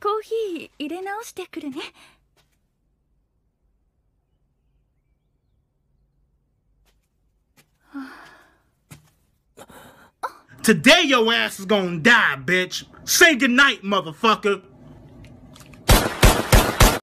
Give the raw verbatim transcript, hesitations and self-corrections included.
コーヒー入れ直してくるね。 Today your ass is gonna die, bitch. Say goodnight, motherfucker.